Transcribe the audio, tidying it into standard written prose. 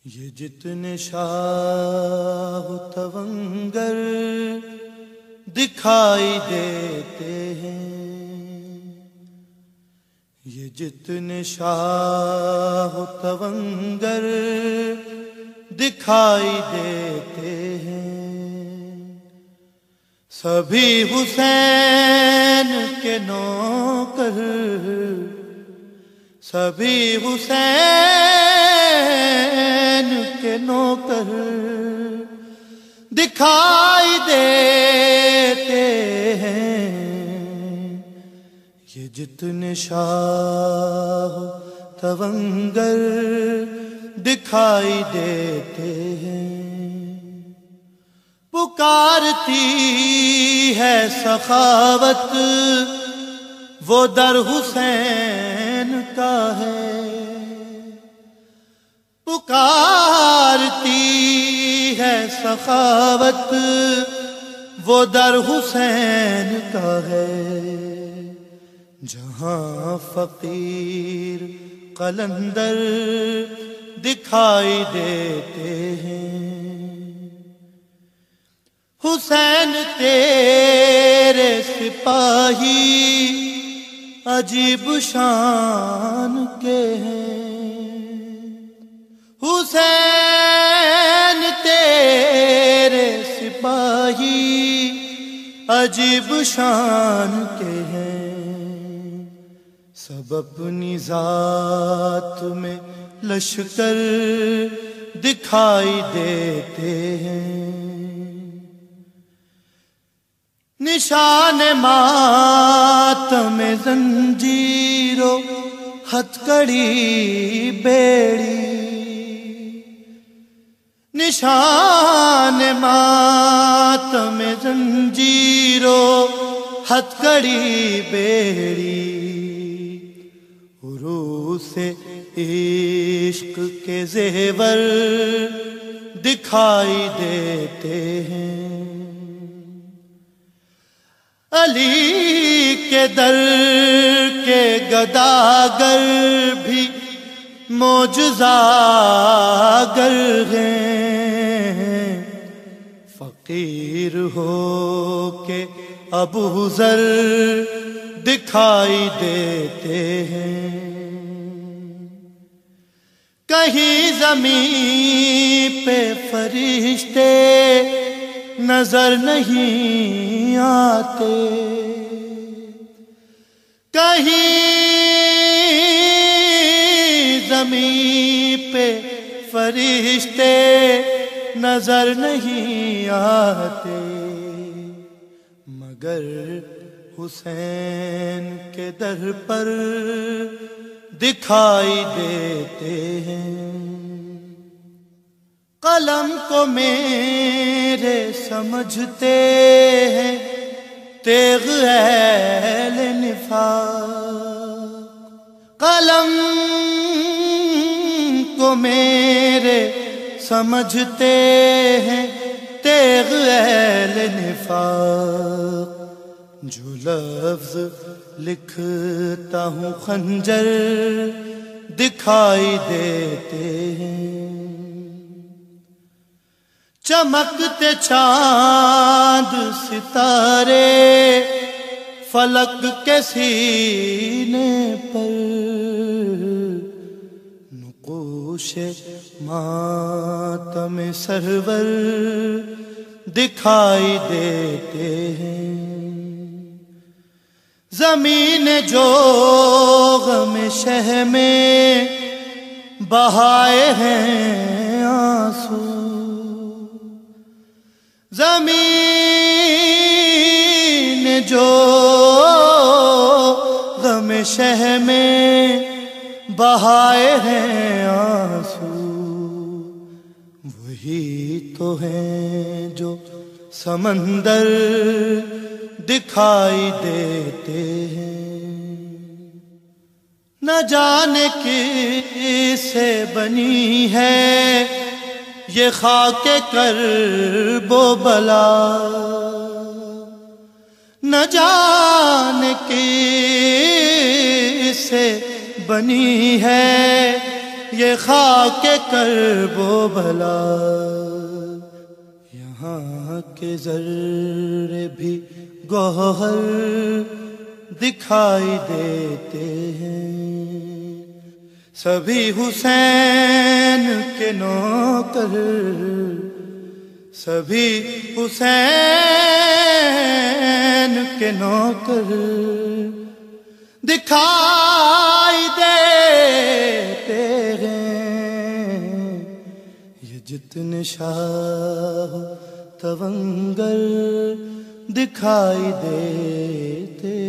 یہ جتنے شاہ تونگر دکھائی دیتے ہیں، یہ جتنے شاہ تونگر دکھائی دیتے ہیں، سبھی حسین کے نوکر، سبھی حسین کے نوکر دکھائی دیتے ہیں، یہ جتنے شاہ تونگر دکھائی دیتے ہیں، پکارتی ہے سخاوت وہ در حسین کا ہے، پکارتی ہے سخاوت وہ در حسین کا ہے، جہاں فقیر قلندر دکھائی دیتے ہیں، حسین تیرے سپاہی عجیب شان کے ہیں، حسین تیرے سپاہی عجیب شان کے ہیں، سب اپنی ذات میں لشکر دکھائی دیتے ہیں، نشان ماتم زنجیروں ہتھکڑی بیڑی، نشان ماتم زنجیروں ہتھکڑی بیڑی، عروس عشق کے زیور دکھائی دیتے ہیں، علی کے در کے گداگر بھی معجزاگر ہیں، فقیر ہو کے ابو ذر دکھائی دیتے ہیں، کہیں زمین پہ فرشتے نظر نہیں آتے، کہیں زمین پہ فرشتے نظر نہیں آتے، مگر حسین کے در پر دکھائی دیتے ہیں، قلم کو میرے سمجھتے ہیں تیغ اہل نفاق، قلم کو میرے سمجھتے ہیں تیغ اہل نفاق، جو لفظ لکھتا ہوں خنجر دکھائی دیتے ہیں، چمکتے چاند ستارے فلک کے سینے پر، نقوش ماتم سرور دکھائی دیتے ہیں، زمین جو غم شہ میں بہائے ہیں آنسو، زمین جو غم شہ میں بہائے ہیں آنسو، وہی تو ہیں جو سمندر دکھائی دیتے ہیں، نہ جانے کیسے بنی ہے یہ خاک کرب و بلا، نہ جانے کیسے بنی ہے یہ خاک کرب و بلا، یہاں کے ذرے بھی گوہر دکھائی دیتے ہیں، سبھی حسین کے نوکر، سبھی حسین کے نوکر دکھائی دیتے ہیں، یہ جتنے شاہ تونگر دکھائی دیتے